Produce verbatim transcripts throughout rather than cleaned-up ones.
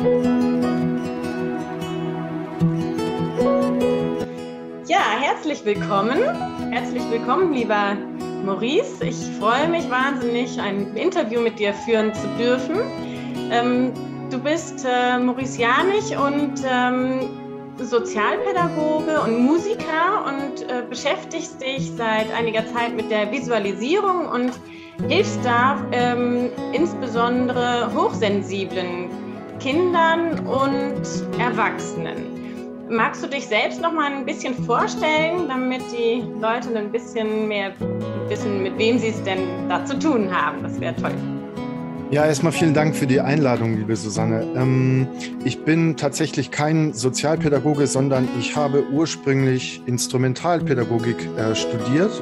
Ja, herzlich willkommen. Herzlich willkommen, lieber Maurice. Ich freue mich wahnsinnig, ein Interview mit dir führen zu dürfen. Ähm, du bist äh, Maurice Janich und ähm, Sozialpädagoge und Musiker und äh, beschäftigst dich seit einiger Zeit mit der Visualisierung und hilfst da ähm, insbesondere hochsensiblen Kindern und Erwachsenen. Magst du dich selbst noch mal ein bisschen vorstellen, damit die Leute ein bisschen mehr wissen, mit wem sie es denn da zu tun haben? Das wäre toll. Ja, erstmal vielen Dank für die Einladung, liebe Susanne. Ähm, ich bin tatsächlich kein Sozialpädagoge, sondern ich habe ursprünglich Instrumentalpädagogik äh, studiert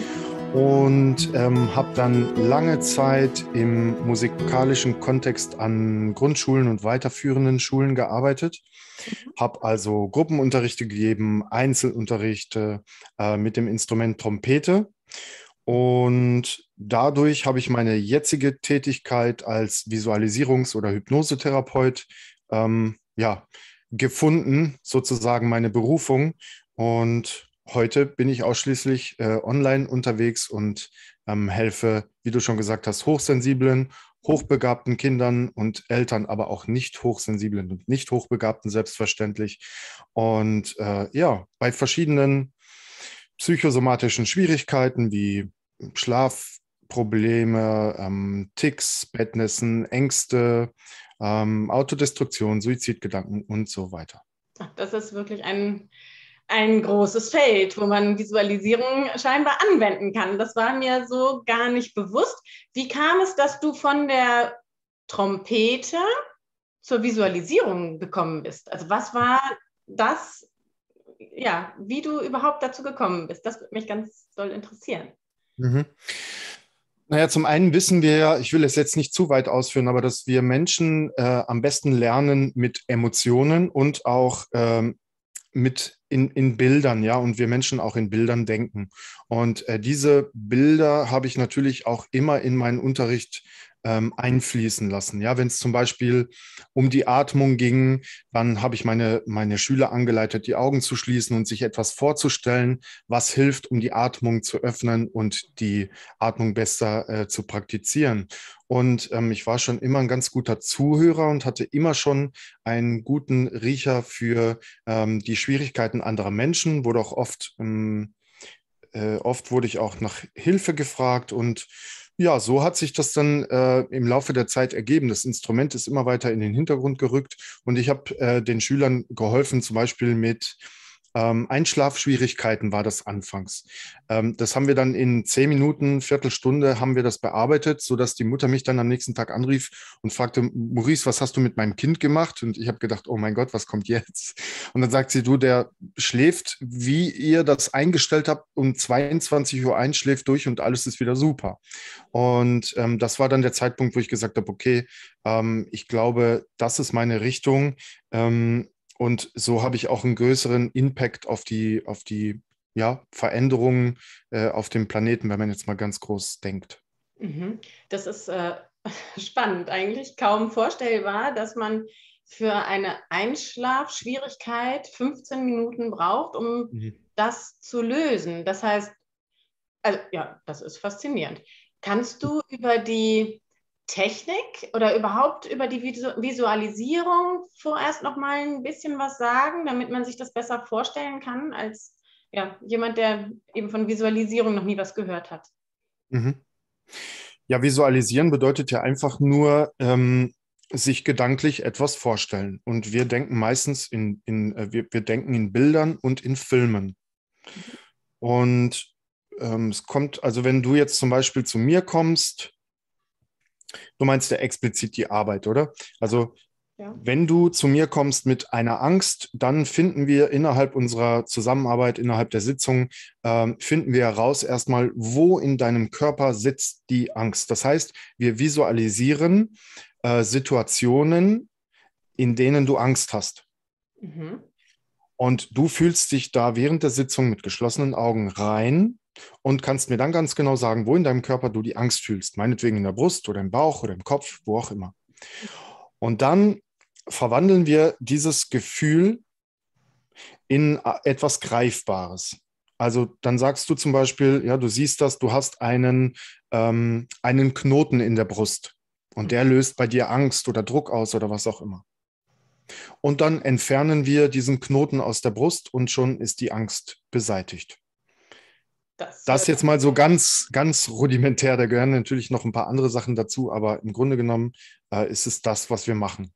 und ähm, habe dann lange Zeit im musikalischen Kontext an Grundschulen und weiterführenden Schulen gearbeitet. Habe also Gruppenunterrichte gegeben, Einzelunterrichte äh, mit dem Instrument Trompete. Und dadurch habe ich meine jetzige Tätigkeit als Visualisierungs- oder Hypnosetherapeut ähm, ja, gefunden, sozusagen meine Berufung. Und heute bin ich ausschließlich äh, online unterwegs und ähm, helfe, wie du schon gesagt hast, hochsensiblen, hochbegabten Kindern und Eltern, aber auch nicht hochsensiblen und nicht hochbegabten selbstverständlich. Und äh, ja, bei verschiedenen psychosomatischen Schwierigkeiten wie Schlafprobleme, ähm, Tics, Bettnässen, Ängste, ähm, Autodestruktion, Suizidgedanken und so weiter. Das ist wirklich ein, ein großes Feld, wo man Visualisierung scheinbar anwenden kann. Das war mir so gar nicht bewusst. Wie kam es, dass du von der Trompete zur Visualisierung gekommen bist? Also was war das, ja, wie du überhaupt dazu gekommen bist? Das würde mich ganz doll interessieren. Mhm. Naja, zum einen wissen wir ja, ich will es jetzt nicht zu weit ausführen, aber dass wir Menschen äh, am besten lernen mit Emotionen und auch ähm, mit in, in Bildern, ja, und wir Menschen auch in Bildern denken. Und äh, diese Bilder habe ich natürlich auch immer in meinen Unterricht ähm, einfließen lassen. Ja, wenn es zum Beispiel um die Atmung ging, dann habe ich meine, meine Schüler angeleitet, die Augen zu schließen und sich etwas vorzustellen, was hilft, um die Atmung zu öffnen und die Atmung besser äh, zu praktizieren. Und ähm, ich war schon immer ein ganz guter Zuhörer und hatte immer schon einen guten Riecher für ähm, die Schwierigkeiten anderer Menschen, wurde auch oft, ähm, äh, oft wurde ich auch nach Hilfe gefragt und ja, so hat sich das dann äh, im Laufe der Zeit ergeben. Das Instrument ist immer weiter in den Hintergrund gerückt und ich habe äh, den Schülern geholfen, zum Beispiel mit ähm, Einschlafschwierigkeiten war das anfangs. Ähm, das haben wir dann in zehn Minuten, Viertelstunde haben wir das bearbeitet, sodass die Mutter mich dann am nächsten Tag anrief und fragte, Maurice, was hast du mit meinem Kind gemacht? Und ich habe gedacht, oh mein Gott, was kommt jetzt? Und dann sagt sie, du, der schläft, wie ihr das eingestellt habt, um zweiundzwanzig Uhr eins, schläft durch und alles ist wieder super. Und ähm, das war dann der Zeitpunkt, wo ich gesagt habe, okay, ähm, ich glaube, das ist meine Richtung. Ähm, und so habe ich auch einen größeren Impact auf die, auf die ja, Veränderungen äh, auf dem Planeten, wenn man jetzt mal ganz groß denkt. Mhm. Das ist äh, spannend, eigentlich kaum vorstellbar, dass man für eine Einschlafschwierigkeit fünfzehn Minuten braucht, um Mhm. das zu lösen. Das heißt, also, ja, das ist faszinierend. Kannst du über die Technik oder überhaupt über die Visu- Visualisierung vorerst noch mal ein bisschen was sagen, damit man sich das besser vorstellen kann, als ja, jemand, der eben von Visualisierung noch nie was gehört hat? Mhm. Ja, visualisieren bedeutet ja einfach nur, ähm, sich gedanklich etwas vorstellen. Und wir denken meistens in, in äh, wir, wir denken in Bildern und in Filmen. Und ähm, es kommt, also wenn du jetzt zum Beispiel zu mir kommst, du meinst ja explizit die Arbeit, oder? Also Ja. wenn du zu mir kommst mit einer Angst, dann finden wir innerhalb unserer Zusammenarbeit, innerhalb der Sitzung, ähm, finden wir heraus erstmal, wo in deinem Körper sitzt die Angst. Das heißt, wir visualisieren äh, Situationen, in denen du Angst hast. Mhm. Und du fühlst dich da während der Sitzung mit geschlossenen Augen rein und kannst mir dann ganz genau sagen, wo in deinem Körper du die Angst fühlst. Meinetwegen in der Brust oder im Bauch oder im Kopf, wo auch immer. Und dann verwandeln wir dieses Gefühl in etwas Greifbares. Also dann sagst du zum Beispiel, ja, du siehst das, du hast einen, ähm, einen Knoten in der Brust und der löst bei dir Angst oder Druck aus oder was auch immer. Und dann entfernen wir diesen Knoten aus der Brust und schon ist die Angst beseitigt. Das, das jetzt mal so ganz, ganz rudimentär, da gehören natürlich noch ein paar andere Sachen dazu, aber im Grunde genommen äh, ist es das, was wir machen.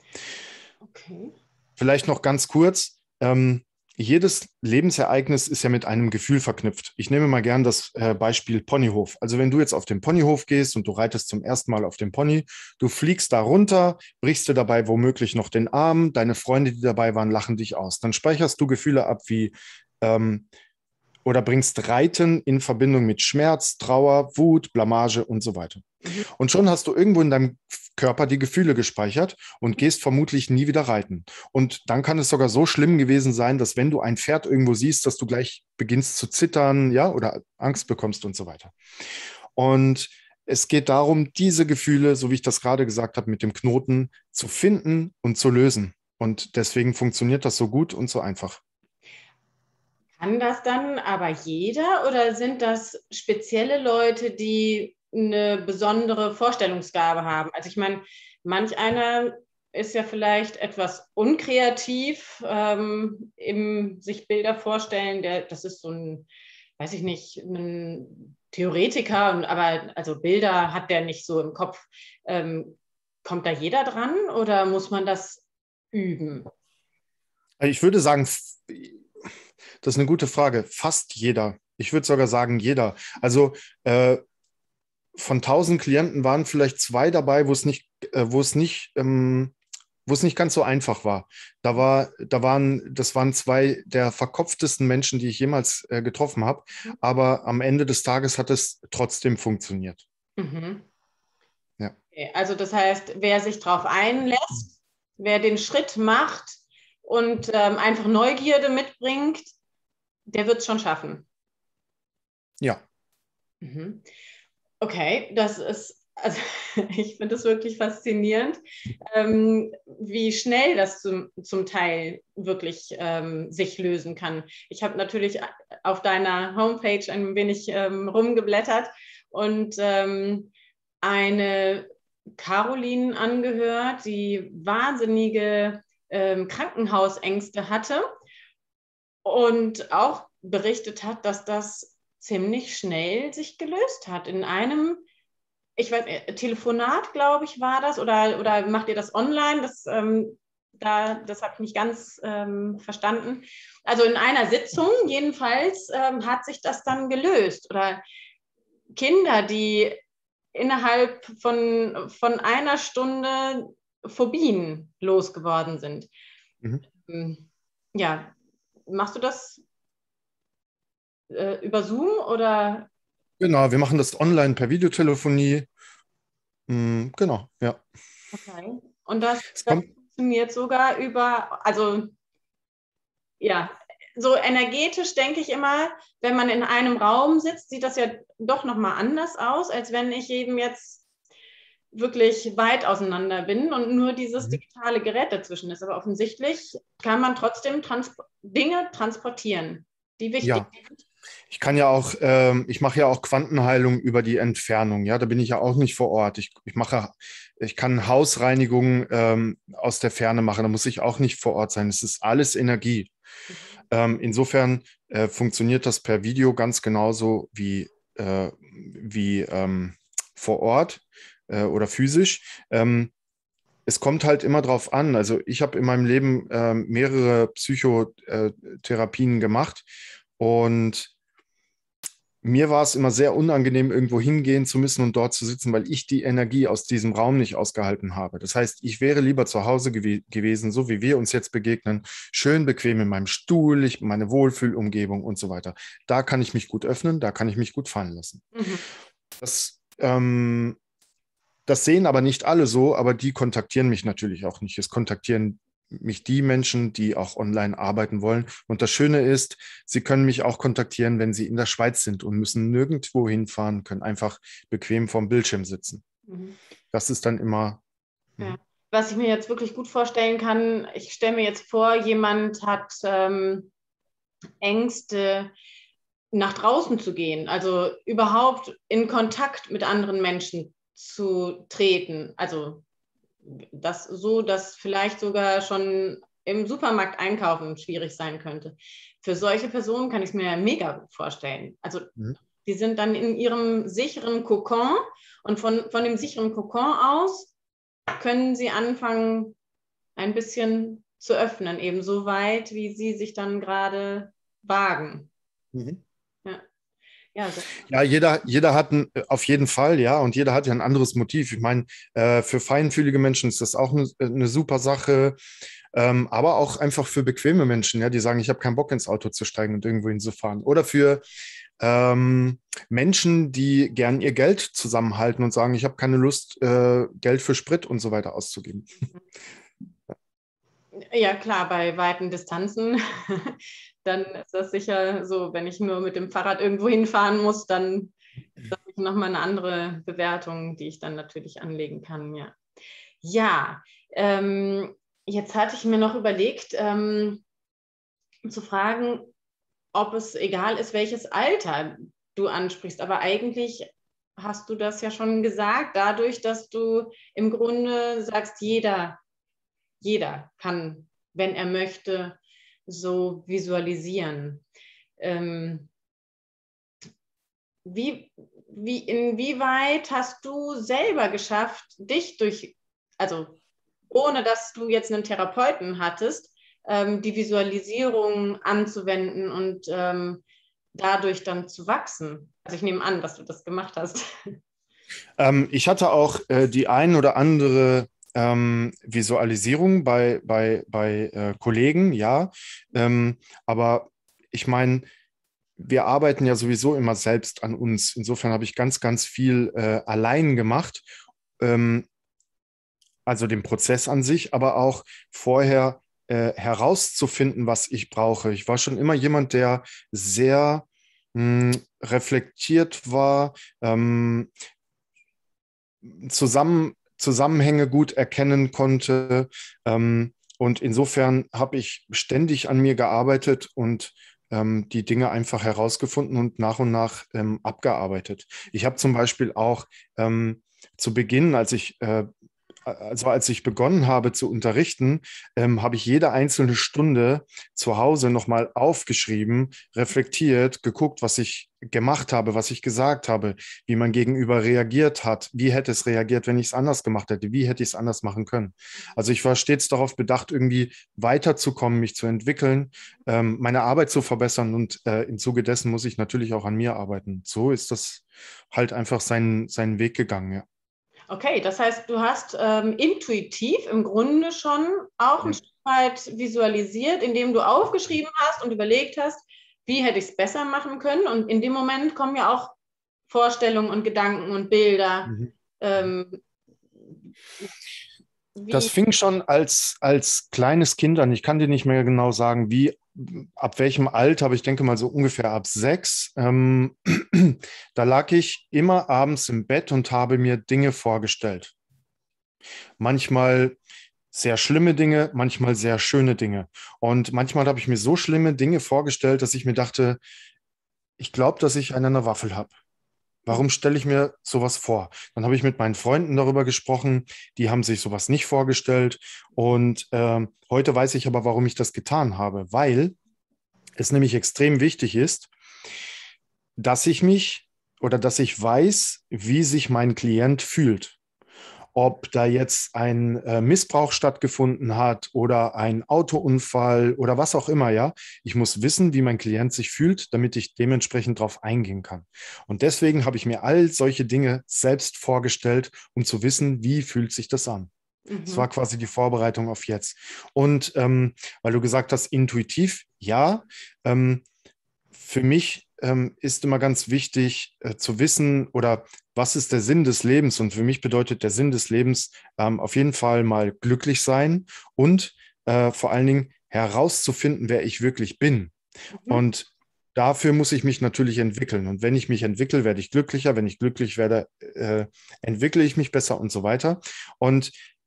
Okay. Vielleicht noch ganz kurz, ähm, jedes Lebensereignis ist ja mit einem Gefühl verknüpft. Ich nehme mal gern das äh, Beispiel Ponyhof. Also wenn du jetzt auf den Ponyhof gehst und du reitest zum ersten Mal auf dem Pony, du fliegst da runter, brichst dir dabei womöglich noch den Arm, deine Freunde, die dabei waren, lachen dich aus. Dann speicherst du Gefühle ab wie ähm, oder bringst Reiten in Verbindung mit Schmerz, Trauer, Wut, Blamage und so weiter. Mhm. Und schon hast du irgendwo in deinem Körper die Gefühle gespeichert und gehst vermutlich nie wieder reiten. Und dann kann es sogar so schlimm gewesen sein, dass wenn du ein Pferd irgendwo siehst, dass du gleich beginnst zu zittern, ja, oder Angst bekommst und so weiter. Und es geht darum, diese Gefühle, so wie ich das gerade gesagt habe, mit dem Knoten zu finden und zu lösen. Und deswegen funktioniert das so gut und so einfach. Kann das dann aber jeder oder sind das spezielle Leute, die eine besondere Vorstellungsgabe haben? Also ich meine, manch einer ist ja vielleicht etwas unkreativ ähm, im sich Bilder vorstellen. Der, das ist so ein, weiß ich nicht, ein Theoretiker, und, aber also Bilder hat der nicht so im Kopf. Ähm, kommt da jeder dran oder muss man das üben? Ich würde sagen, das ist eine gute Frage. Fast jeder. Ich würde sogar sagen, jeder. Also äh, von tausend Klienten waren vielleicht zwei dabei, wo es nicht, äh, wo es nicht, ähm, wo es nicht ganz so einfach war. Da war, da waren, das waren zwei der verkopftesten Menschen, die ich jemals äh, getroffen habe. Aber am Ende des Tages hat es trotzdem funktioniert. Mhm. Ja. Okay, also das heißt, wer sich darauf einlässt, wer den Schritt macht und ähm, einfach Neugierde mitbringt, der wird es schon schaffen. Ja. Mhm. Okay, das ist, also ich finde es wirklich faszinierend, ähm, wie schnell das zum, zum Teil wirklich ähm, sich lösen kann. Ich habe natürlich auf deiner Homepage ein wenig ähm, rumgeblättert und ähm, eine Caroline angehört, die wahnsinnige ähm, Krankenhausängste hatte und auch berichtet hat, dass das ziemlich schnell sich gelöst hat. In einem, ich weiß, Telefonat, glaube ich, war das, oder, oder macht ihr das online? Das, ähm, da, das habe ich nicht ganz ähm, verstanden. Also in einer Sitzung jedenfalls ähm, hat sich das dann gelöst. Oder Kinder, die innerhalb von, von einer Stunde Phobien losgeworden sind. Mhm. Ja, machst du das äh, über Zoom oder? Genau, wir machen das online per Videotelefonie. Mm, genau, ja. Okay. Und das, Es das kommt, funktioniert sogar über, also ja, so energetisch denke ich immer, wenn man in einem Raum sitzt, sieht das ja doch nochmal anders aus, als wenn ich eben jetzt wirklich weit auseinander bin und nur dieses digitale Gerät dazwischen ist. Aber offensichtlich kann man trotzdem trans Dinge transportieren, die wichtig ja. sind. Ich kann ja auch, ähm, ich mache ja auch Quantenheilung über die Entfernung. Ja, da bin ich ja auch nicht vor Ort. Ich, ich mache, ich kann Hausreinigung ähm, aus der Ferne machen. Da muss ich auch nicht vor Ort sein. Es ist alles Energie. Mhm. Ähm, insofern äh, funktioniert das per Video ganz genauso wie, äh, wie ähm, vor Ort äh, oder physisch. Ähm, es kommt halt immer drauf an. Also ich habe in meinem Leben äh, mehrere Psychotherapien gemacht und mir war es immer sehr unangenehm, irgendwo hingehen zu müssen und dort zu sitzen, weil ich die Energie aus diesem Raum nicht ausgehalten habe. Das heißt, ich wäre lieber zu Hause gew gewesen, so wie wir uns jetzt begegnen, schön bequem in meinem Stuhl, ich, meine Wohlfühlumgebung und so weiter. Da kann ich mich gut öffnen, da kann ich mich gut fallen lassen. Mhm. Das, ähm, das sehen aber nicht alle so, aber die kontaktieren mich natürlich auch nicht. Es kontaktieren mich die Menschen, die auch online arbeiten wollen. Und das Schöne ist, sie können mich auch kontaktieren, wenn sie in der Schweiz sind und müssen nirgendwo hinfahren, können einfach bequem vorm Bildschirm sitzen. Mhm. Das ist dann immer... Ja. was ich mir jetzt wirklich gut vorstellen kann, ich stelle mir jetzt vor, jemand hat ähm, Ängste, nach draußen zu gehen, also überhaupt in Kontakt mit anderen Menschen zu treten. Also das so, dass vielleicht sogar schon im Supermarkt einkaufen schwierig sein könnte. Für solche Personen kann ich es mir mega gut vorstellen. Also Mhm. die sind dann in ihrem sicheren Kokon und von, von dem sicheren Kokon aus können sie anfangen, ein bisschen zu öffnen, eben so weit, wie sie sich dann gerade wagen. Mhm. Ja, ja, sehr. Ja, jeder, jeder hat ein, auf jeden Fall, ja, und jeder hat ja ein anderes Motiv. Ich meine, äh, für feinfühlige Menschen ist das auch eine, eine super Sache, ähm, aber auch einfach für bequeme Menschen, ja, die sagen, ich habe keinen Bock ins Auto zu steigen und irgendwo hinzufahren. Oder für ähm, Menschen, die gern ihr Geld zusammenhalten und sagen, ich habe keine Lust, äh, Geld für Sprit und so weiter auszugeben. Ja, klar, bei weiten Distanzen, dann ist das sicher so, wenn ich nur mit dem Fahrrad irgendwo hinfahren muss, dann ist das nochmal eine andere Bewertung, die ich dann natürlich anlegen kann, ja. Ja, ähm, jetzt hatte ich mir noch überlegt, ähm, zu fragen, ob es egal ist, welches Alter du ansprichst, aber eigentlich hast du das ja schon gesagt, dadurch, dass du im Grunde sagst, jeder jeder kann, wenn er möchte, so visualisieren. Ähm, wie, wie, inwieweit hast du selber geschafft, dich durch, also ohne dass du jetzt einen Therapeuten hattest, ähm, die Visualisierung anzuwenden und ähm, dadurch dann zu wachsen? Also ich nehme an, dass du das gemacht hast. Ähm, ich hatte auch äh, die ein oder andere ähm, Visualisierung bei, bei, bei äh, Kollegen, ja. Ähm, aber ich meine, wir arbeiten ja sowieso immer selbst an uns. Insofern habe ich ganz, ganz viel äh, allein gemacht. Ähm, also den Prozess an sich, aber auch vorher äh, herauszufinden, was ich brauche. Ich war schon immer jemand, der sehr mh, reflektiert war, ähm, zusammen, Zusammenhänge gut erkennen konnte. Ähm, und insofern habe ich ständig an mir gearbeitet und ähm, die Dinge einfach herausgefunden und nach und nach ähm, abgearbeitet. Ich habe zum Beispiel auch ähm, zu Beginn, als ich äh, also als ich begonnen habe zu unterrichten, ähm, habe ich jede einzelne Stunde zu Hause nochmal aufgeschrieben, reflektiert, geguckt, was ich gemacht habe, was ich gesagt habe, wie mein Gegenüber reagiert hat, wie hätte es reagiert, wenn ich es anders gemacht hätte, wie hätte ich es anders machen können. Also ich war stets darauf bedacht, irgendwie weiterzukommen, mich zu entwickeln, ähm, meine Arbeit zu verbessern und äh, im Zuge dessen muss ich natürlich auch an mir arbeiten. So ist das halt einfach seinen, seinen Weg gegangen, ja. Okay, das heißt, du hast ähm, intuitiv im Grunde schon auch ein Ja. Stück weit visualisiert, indem du aufgeschrieben hast und überlegt hast, wie hätte ich es besser machen können. Und in dem Moment kommen ja auch Vorstellungen und Gedanken und Bilder. Mhm. Ähm, Das wie, fing schon als, als kleines Kind an. Ich kann dir nicht mehr genau sagen, wie, ab welchem Alter, aber ich denke mal so ungefähr ab sechs. Ähm, da lag ich immer abends im Bett und habe mir Dinge vorgestellt. Manchmal sehr schlimme Dinge, manchmal sehr schöne Dinge. Und manchmal habe ich mir so schlimme Dinge vorgestellt, dass ich mir dachte, ich glaube, dass ich einen an der Waffel habe. Warum stelle ich mir sowas vor? Dann habe ich mit meinen Freunden darüber gesprochen, die haben sich sowas nicht vorgestellt. Und ähm, heute weiß ich aber, warum ich das getan habe, weil es nämlich extrem wichtig ist, dass ich mich oder dass ich weiß, wie sich mein Klient fühlt. Ob da jetzt ein äh, Missbrauch stattgefunden hat oder ein Autounfall oder was auch immer, ja. Ich muss wissen, wie mein Klient sich fühlt, damit ich dementsprechend darauf eingehen kann. Und deswegen habe ich mir all solche Dinge selbst vorgestellt, um zu wissen, wie fühlt sich das an. Das mhm. war quasi die Vorbereitung auf jetzt. Und ähm, weil du gesagt hast, intuitiv, ja, ähm, für mich ähm, ist immer ganz wichtig äh, zu wissen oder was ist der Sinn des Lebens? Und für mich bedeutet der Sinn des Lebens ähm, auf jeden Fall mal glücklich sein und äh, vor allen Dingen herauszufinden, wer ich wirklich bin. Mhm. Und dafür muss ich mich natürlich entwickeln. Und wenn ich mich entwickle, werde ich glücklicher. Wenn ich glücklich werde, äh, entwickle ich mich besser und so weiter. Und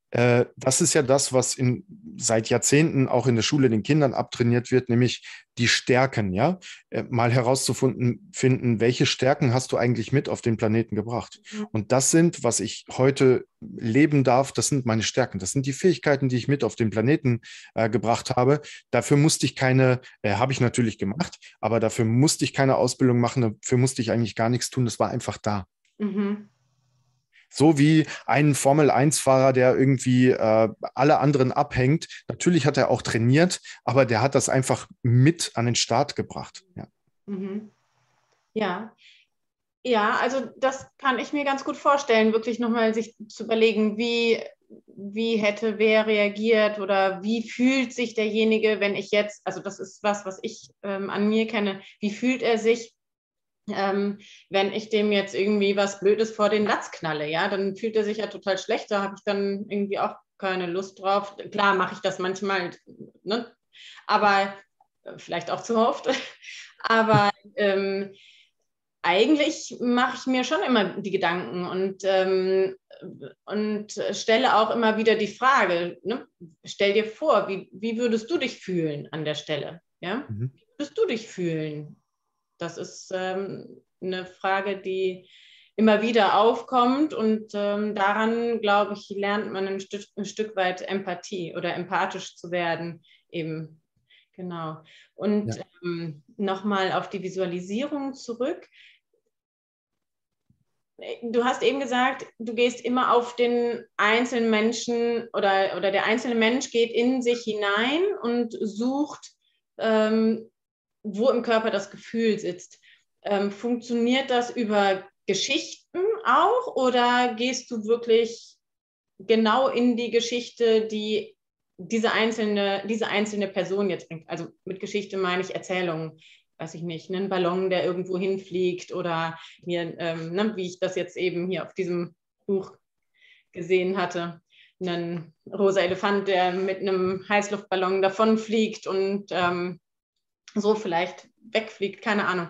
Äh, das ist ja das, was in, seit Jahrzehnten auch in der Schule den Kindern abtrainiert wird, nämlich die Stärken, ja, äh, mal herauszufinden, finden, welche Stärken hast du eigentlich mit auf den Planeten gebracht? Mhm. Und das sind, was ich heute leben darf, das sind meine Stärken. Das sind die Fähigkeiten, die ich mit auf den Planeten äh, gebracht habe. Dafür musste ich keine, äh, habe ich natürlich gemacht, aber dafür musste ich keine Ausbildung machen, dafür musste ich eigentlich gar nichts tun. Das war einfach da. Mhm. So wie ein Formel eins Fahrer, der irgendwie äh, alle anderen abhängt. Natürlich hat er auch trainiert, aber der hat das einfach mit an den Start gebracht. Ja. Mhm. Ja. Ja, also das kann ich mir ganz gut vorstellen, wirklich nochmal sich zu überlegen, wie, wie hätte wer reagiert oder wie fühlt sich derjenige, wenn ich jetzt, also das ist was, was ich ähm, an mir kenne, wie fühlt er sich, ähm, wenn ich dem jetzt irgendwie was Blödes vor den Latz knalle, ja, dann fühlt er sich ja total schlecht, da habe ich dann irgendwie auch keine Lust drauf. Klar mache ich das manchmal, ne? Aber äh, vielleicht auch zu oft, aber ähm, eigentlich mache ich mir schon immer die Gedanken und, ähm, und stelle auch immer wieder die Frage, ne? Stell dir vor, wie, wie würdest du dich fühlen an der Stelle? Ja? Mhm. Wie würdest du dich fühlen? Das ist ähm, eine Frage, die immer wieder aufkommt und ähm, daran, glaube ich, lernt man ein Stück, ein Stück weit Empathie oder empathisch zu werden eben. Genau. Und Ja. ähm, nochmal auf die Visualisierung zurück. Du hast eben gesagt, du gehst immer auf den einzelnen Menschen oder, oder der einzelne Mensch geht in sich hinein und sucht, ähm, wo im Körper das Gefühl sitzt. Ähm, funktioniert das über Geschichten auch oder gehst du wirklich genau in die Geschichte, die diese einzelne, diese einzelne Person jetzt bringt? Also mit Geschichte meine ich Erzählungen, weiß ich nicht, einen Ballon, der irgendwo hinfliegt oder mir, ähm, ne, wie ich das jetzt eben hier auf diesem Buch gesehen hatte, einen rosa Elefant, der mit einem Heißluftballon davonfliegt und ähm, so vielleicht wegfliegt, keine Ahnung.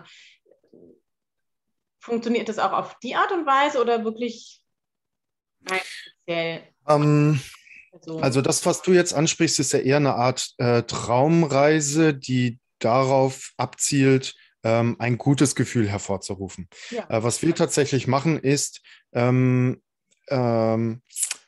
Funktioniert das auch auf die Art und Weise oder wirklich rein speziell Ähm, Person? also das, was du jetzt ansprichst, ist ja eher eine Art äh, Traumreise, die darauf abzielt, ähm, ein gutes Gefühl hervorzurufen. Ja. Äh, was wir tatsächlich machen, ist, ähm, ähm,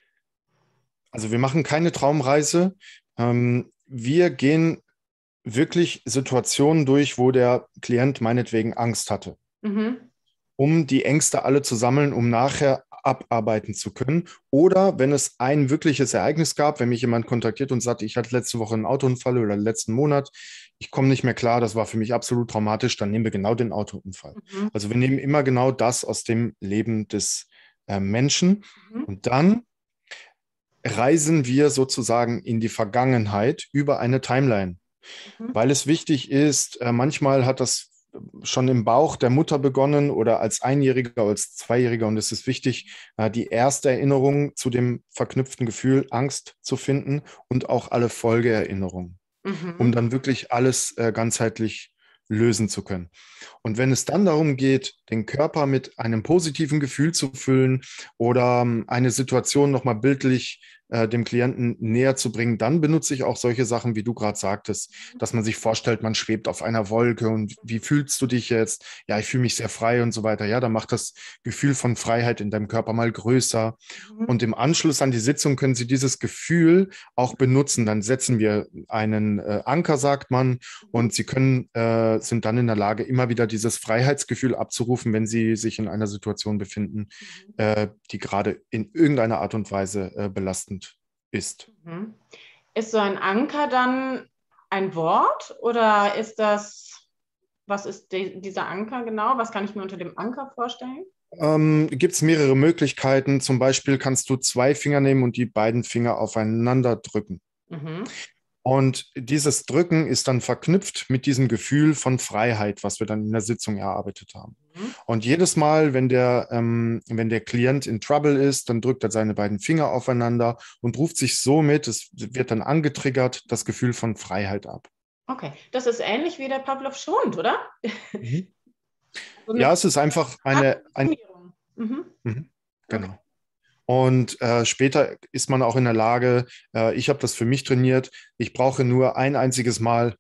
also wir machen keine Traumreise. Ähm, wir gehen wirklich Situationen durch, wo der Klient meinetwegen Angst hatte, Mhm. um die Ängste alle zu sammeln, um nachher abarbeiten zu können. Oder wenn es ein wirkliches Ereignis gab, wenn mich jemand kontaktiert und sagt, ich hatte letzte Woche einen Autounfall oder letzten Monat, ich komme nicht mehr klar, das war für mich absolut traumatisch, dann nehmen wir genau den Autounfall. Mhm. Also wir nehmen immer genau das aus dem Leben des äh, Menschen Mhm. und dann reisen wir sozusagen in die Vergangenheit über eine Timeline, Mhm. weil es wichtig ist, äh, manchmal hat das schon im Bauch der Mutter begonnen oder als Einjähriger, als Zweijähriger und es ist wichtig, äh, die erste Erinnerung zu dem verknüpften Gefühl Angst zu finden und auch alle Folgeerinnerungen, um Mhm. dann wirklich alles äh, ganzheitlich lösen zu können. Und wenn es dann darum geht, den Körper mit einem positiven Gefühl zu füllen oder ähm, eine Situation nochmal bildlich äh, dem Klienten näher zu bringen, dann benutze ich auch solche Sachen, wie du gerade sagtest, dass man sich vorstellt, man schwebt auf einer Wolke und wie fühlst du dich jetzt? Ja, ich fühle mich sehr frei und so weiter. Ja, dann macht das Gefühl von Freiheit in deinem Körper mal größer. Mhm. Und im Anschluss an die Sitzung können Sie dieses Gefühl auch benutzen. Dann setzen wir einen äh, Anker, sagt man, Mhm. und Sie können, äh, sind dann in der Lage, immer wieder dieses Freiheitsgefühl abzurufen, wenn Sie sich in einer Situation befinden, Mhm. äh, die gerade in irgendeiner Art und Weise äh, belastend ist. Mhm. Ist so ein Anker dann ein Wort oder ist das, was ist die, dieser Anker genau? Was kann ich mir unter dem Anker vorstellen? Ähm, gibt es mehrere Möglichkeiten. Zum Beispiel kannst du zwei Finger nehmen und die beiden Finger aufeinander drücken. Mhm. Und dieses Drücken ist dann verknüpft mit diesem Gefühl von Freiheit, was wir dann in der Sitzung erarbeitet haben. Mhm. Und jedes Mal, wenn der, ähm, wenn der Klient in Trouble ist, dann drückt er seine beiden Finger aufeinander und ruft sich somit, es wird dann angetriggert, das Gefühl von Freiheit ab. Okay, das ist ähnlich wie der Pavlovsche Hund, oder? Mhm. So eine Ja, es ist einfach eine, ein, Konditionierung. Mhm. mhm, Okay. genau. Und äh, später ist man auch in der Lage, äh, ich habe das für mich trainiert, ich brauche nur ein einziges Mal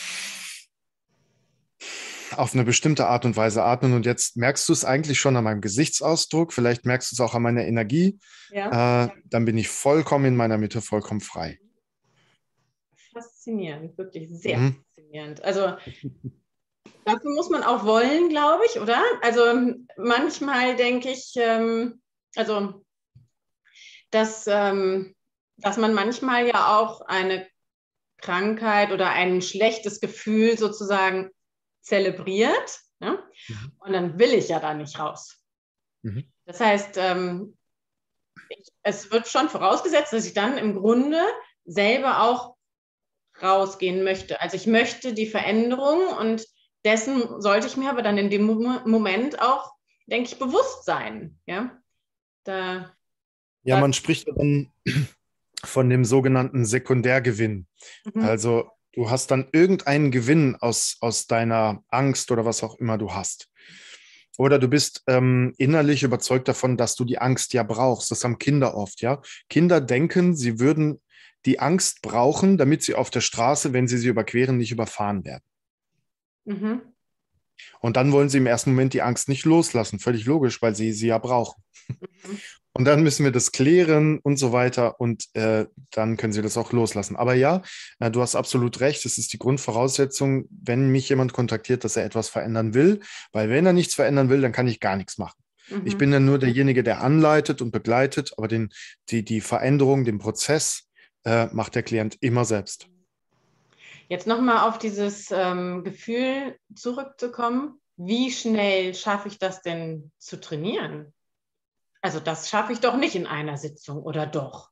auf eine bestimmte Art und Weise atmen. Und jetzt merkst du es eigentlich schon an meinem Gesichtsausdruck, vielleicht merkst du es auch an meiner Energie. Ja. Äh, dann bin ich vollkommen in meiner Mitte, vollkommen frei. Faszinierend, wirklich sehr Mhm. faszinierend. Also dafür muss man auch wollen, glaube ich, oder? Also manchmal denke ich, ähm, also dass, ähm, dass man manchmal ja auch eine Krankheit oder ein schlechtes Gefühl sozusagen zelebriert. Ne? Mhm. Und dann will ich ja da nicht raus. Mhm. Das heißt, ähm, ich, es wird schon vorausgesetzt, dass ich dann im Grunde selber auch rausgehen möchte. Also ich möchte die Veränderung und dessen sollte ich mir aber dann in dem Moment auch, denke ich, bewusst sein. Ja, da, Ja, da man spricht dann von dem sogenannten Sekundärgewinn. mhm, Also du hast dann irgendeinen Gewinn aus, aus deiner Angst oder was auch immer du hast. Oder du bist ähm, innerlich überzeugt davon, dass du die Angst ja brauchst. Das haben Kinder oft, ja. Kinder denken, sie würden die Angst brauchen, damit sie auf der Straße, wenn sie sie überqueren, nicht überfahren werden. mhm, Und dann wollen sie im ersten Moment die Angst nicht loslassen. Völlig logisch, weil sie sie ja brauchen. mhm. Und dann müssen wir das klären und so weiter und äh, dann können Sie das auch loslassen. Aber ja, äh, du hast absolut recht. Es ist die Grundvoraussetzung, wenn mich jemand kontaktiert, dass er etwas verändern will. Weil wenn er nichts verändern will, dann kann ich gar nichts machen. Ich Mhm. bin dann nur derjenige, der anleitet und begleitet, aber den, die, die Veränderung, den Prozess äh, macht der Klient immer selbst. Jetzt nochmal auf dieses ähm, Gefühl zurückzukommen. Wie schnell schaffe ich das denn zu trainieren? Also das schaffe ich doch nicht in einer Sitzung, oder doch?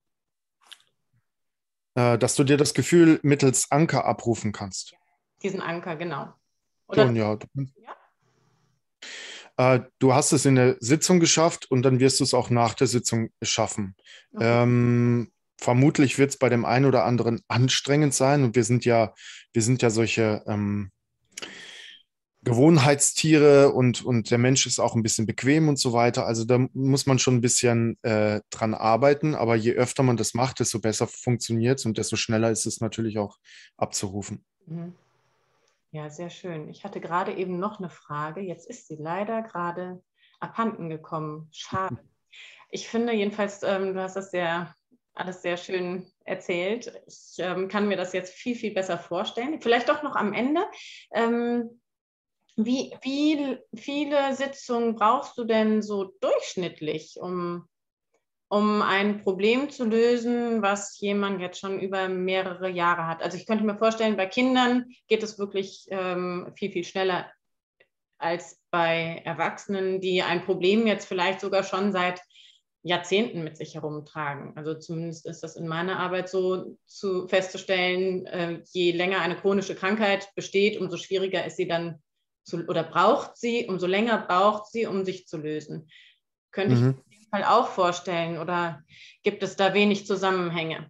Äh, dass du dir das Gefühl mittels Anker abrufen kannst. Diesen Anker, genau. Oder Schon, ja. Du, ja? äh, du hast es in der Sitzung geschafft und dann wirst du es auch nach der Sitzung schaffen. Okay. Ähm, vermutlich wird es bei dem einen oder anderen anstrengend sein und wir sind ja, wir sind ja solche ähm, Gewohnheitstiere und, und der Mensch ist auch ein bisschen bequem und so weiter. Also da muss man schon ein bisschen äh, dran arbeiten, aber je öfter man das macht, desto besser funktioniert es und desto schneller ist es natürlich auch abzurufen. Mhm. Ja, sehr schön. Ich hatte gerade eben noch eine Frage. Jetzt ist sie leider gerade abhanden gekommen. Schade. Ich finde jedenfalls, ähm, du hast das sehr, alles sehr schön erzählt. Ich ähm, kann mir das jetzt viel, viel besser vorstellen. Vielleicht doch noch am Ende. Ähm, wie, wie viele Sitzungen brauchst du denn so durchschnittlich, um, um ein Problem zu lösen, was jemand jetzt schon über mehrere Jahre hat? Also ich könnte mir vorstellen, bei Kindern geht es wirklich ähm, viel, viel schneller als bei Erwachsenen, die ein Problem jetzt vielleicht sogar schon seit Jahrzehnten mit sich herumtragen. Also zumindest ist das in meiner Arbeit so zu festzustellen, äh, je länger eine chronische Krankheit besteht, umso schwieriger ist sie dann zu, oder braucht sie, umso länger braucht sie, um sich zu lösen. Könnte ich mir Mhm. in dem Fall auch vorstellen oder gibt es da wenig Zusammenhänge?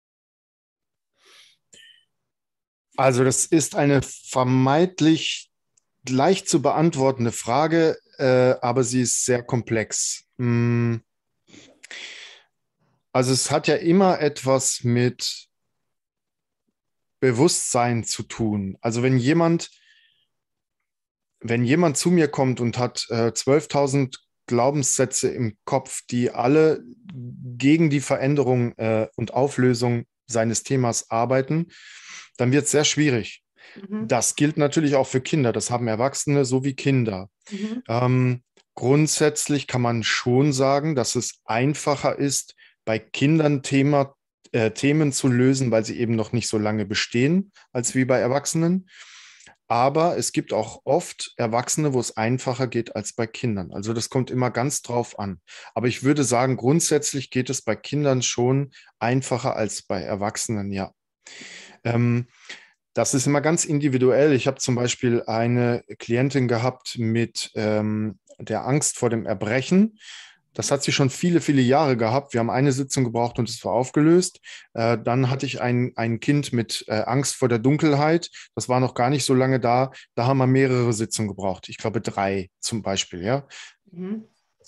Also das ist eine vermeintlich leicht zu beantwortende Frage, äh, aber sie ist sehr komplex. Mm, Also es hat ja immer etwas mit Bewusstsein zu tun. Also wenn jemand, wenn jemand zu mir kommt und hat äh, zwölftausend Glaubenssätze im Kopf, die alle gegen die Veränderung äh, und Auflösung seines Themas arbeiten, dann wird es sehr schwierig. Mhm. Das gilt natürlich auch für Kinder. Das haben Erwachsene sowie Kinder. Mhm. Ähm, grundsätzlich kann man schon sagen, dass es einfacher ist, bei Kindern Thema, äh, Themen zu lösen, weil sie eben noch nicht so lange bestehen, als wie bei Erwachsenen. Aber es gibt auch oft Erwachsene, wo es einfacher geht als bei Kindern. Also das kommt immer ganz drauf an. Aber ich würde sagen, grundsätzlich geht es bei Kindern schon einfacher als bei Erwachsenen, ja. Ähm, das ist immer ganz individuell. Ich habe zum Beispiel eine Klientin gehabt mit ähm, der Angst vor dem Erbrechen. Das hat sie schon viele, viele Jahre gehabt. Wir haben eine Sitzung gebraucht und es war aufgelöst. Äh, dann hatte ich ein, ein Kind mit äh, Angst vor der Dunkelheit. Das war noch gar nicht so lange da. Da haben wir mehrere Sitzungen gebraucht. Ich glaube drei zum Beispiel, ja. Mhm.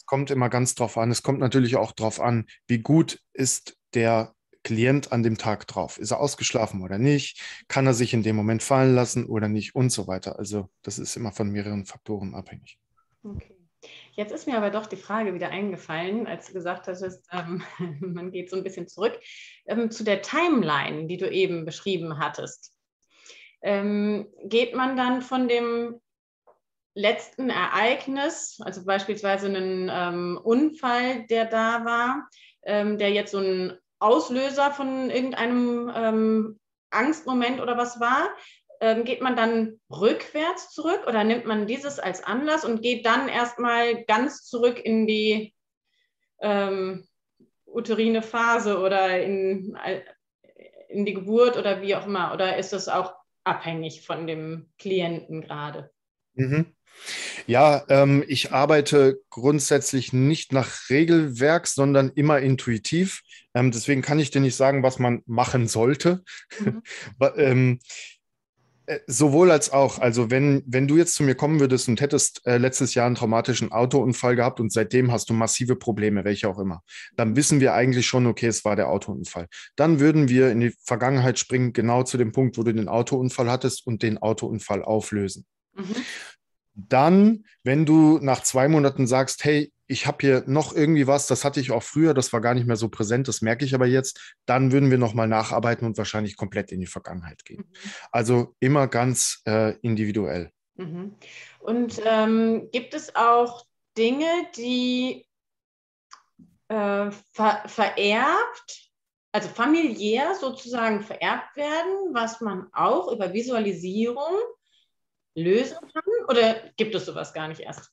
Es kommt immer ganz drauf an. Es kommt natürlich auch drauf an, wie gut ist der Klient an dem Tag drauf. Ist er ausgeschlafen oder nicht? Kann er sich in dem Moment fallen lassen oder nicht und so weiter. Also das ist immer von mehreren Faktoren abhängig. Okay. Jetzt ist mir aber doch die Frage wieder eingefallen, als du gesagt hattest, ähm, man geht so ein bisschen zurück, ähm, zu der Timeline, die du eben beschrieben hattest. Ähm, geht man dann von dem letzten Ereignis, also beispielsweise einen ähm, Unfall, der da war, ähm, der jetzt so ein Auslöser von irgendeinem ähm, Angstmoment oder was war, ähm, geht man dann rückwärts zurück oder nimmt man dieses als Anlass und geht dann erstmal ganz zurück in die ähm, uterine Phase oder in, in die Geburt oder wie auch immer? Oder ist das auch abhängig von dem Klienten gerade? Mhm. Ja, ähm, ich arbeite grundsätzlich nicht nach Regelwerk, sondern immer intuitiv. Ähm, deswegen kann ich dir nicht sagen, was man machen sollte. Mhm. ähm, äh, sowohl als auch. Also wenn, wenn du jetzt zu mir kommen würdest und hättest äh, letztes Jahr einen traumatischen Autounfall gehabt und seitdem hast du massive Probleme, welche auch immer, dann wissen wir eigentlich schon, okay, es war der Autounfall. Dann würden wir in die Vergangenheit springen, genau zu dem Punkt, wo du den Autounfall hattest und den Autounfall auflösen. Mhm. Dann, wenn du nach zwei Monaten sagst, hey, ich habe hier noch irgendwie was, das hatte ich auch früher, das war gar nicht mehr so präsent, das merke ich aber jetzt, dann würden wir nochmal nacharbeiten und wahrscheinlich komplett in die Vergangenheit gehen. Mhm. Also immer ganz äh, individuell. Mhm. Und ähm, gibt es auch Dinge, die äh, ver vererbt, also familiär sozusagen vererbt werden, was man auch über Visualisierung lösen kann? Oder gibt es sowas gar nicht erst?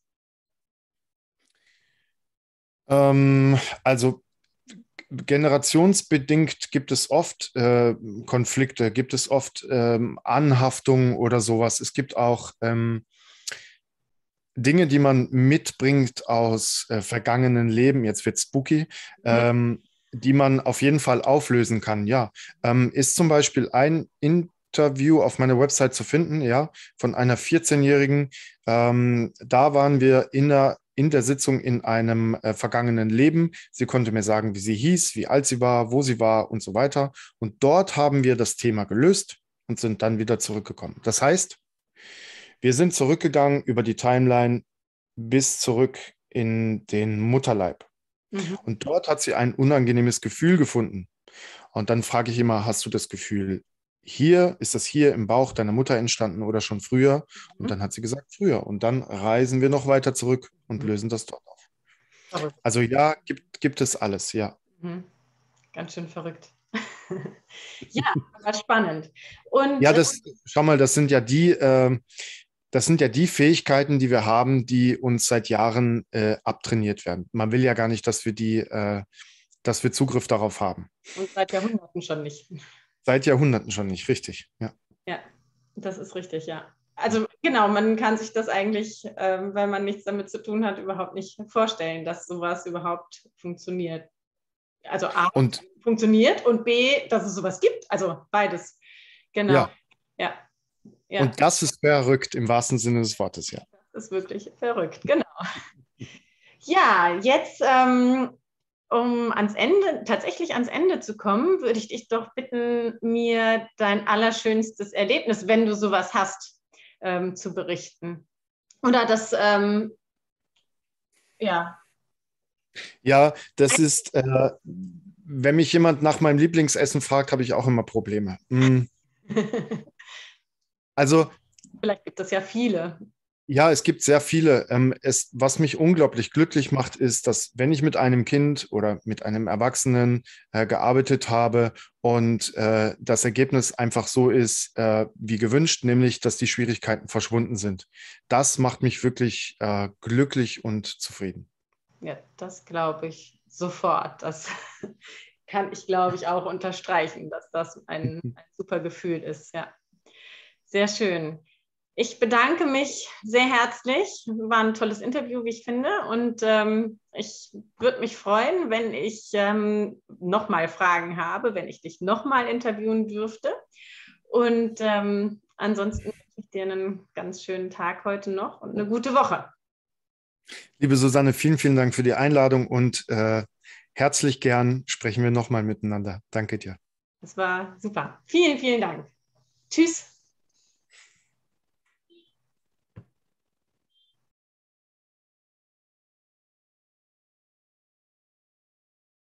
Ähm, also generationsbedingt gibt es oft äh, Konflikte, gibt es oft ähm, Anhaftungen oder sowas. Es gibt auch ähm, Dinge, die man mitbringt aus äh, vergangenen Leben, jetzt wird spooky, Mhm. ähm, die man auf jeden Fall auflösen kann. Ja, ähm, ist zum Beispiel ein Interview auf meiner Website zu finden, ja, von einer vierzehnjährigen. Ähm, da waren wir in der, in der Sitzung in einem äh, vergangenen Leben. Sie konnte mir sagen, wie sie hieß, wie alt sie war, wo sie war und so weiter. Und dort haben wir das Thema gelöst und sind dann wieder zurückgekommen. Das heißt, wir sind zurückgegangen über die Timeline bis zurück in den Mutterleib. Mhm. Und dort hat sie ein unangenehmes Gefühl gefunden. Und dann frage ich immer, hast du das Gefühl hier? Ist das hier im Bauch deiner Mutter entstanden oder schon früher? Und Mhm. dann hat sie gesagt, früher. Und dann reisen wir noch weiter zurück und Mhm. lösen das dort auf. Verrückt. Also ja, gibt, gibt es alles, ja. Mhm. Ganz schön verrückt. Ja, aber spannend. Und Ja, äh, das, schau mal, das sind ja die, äh, das sind ja die Fähigkeiten, die wir haben, die uns seit Jahren äh, abtrainiert werden. Man will ja gar nicht, dass wir die, äh, dass wir Zugriff darauf haben. und seit Jahrhunderten schon nicht. Seit Jahrhunderten schon nicht, richtig. Ja. Ja, das ist richtig, ja. Also genau, man kann sich das eigentlich, ähm, wenn man nichts damit zu tun hat, überhaupt nicht vorstellen, dass sowas überhaupt funktioniert. Also A, Und funktioniert und B, dass es sowas gibt. Also beides. Genau. ja, Ja, ja, und das ist verrückt im wahrsten Sinne des Wortes, ja. das ist wirklich verrückt. Genau. Ja, jetzt, ähm, um ans Ende, tatsächlich ans Ende zu kommen, würde ich dich doch bitten, mir dein allerschönstes Erlebnis, wenn du sowas hast, ähm, zu berichten. Oder das, ähm, ja. Ja, das ist, äh, wenn mich jemand nach meinem Lieblingsessen fragt, habe ich auch immer Probleme. Mm, also Vielleicht gibt es ja viele. ja, es gibt sehr viele. Ähm, es, was mich unglaublich glücklich macht, ist, dass wenn ich mit einem Kind oder mit einem Erwachsenen äh, gearbeitet habe und äh, das Ergebnis einfach so ist äh, wie gewünscht, nämlich dass die Schwierigkeiten verschwunden sind. Das macht mich wirklich äh, glücklich und zufrieden. Ja, das glaube ich sofort. Das kann ich, glaube ich, auch unterstreichen, dass das ein, ein super Gefühl ist. Ja, sehr schön. Ich bedanke mich sehr herzlich. War ein tolles Interview, wie ich finde. Und ähm, ich würde mich freuen, wenn ich ähm, nochmal Fragen habe, wenn ich dich nochmal interviewen dürfte. Und ähm, ansonsten wünsche ich dir einen ganz schönen Tag heute noch und eine gute Woche. Liebe Susanne, vielen, vielen Dank für die Einladung und äh, herzlich gern sprechen wir nochmal miteinander. Danke dir. Das war super. Vielen, vielen Dank. Tschüss.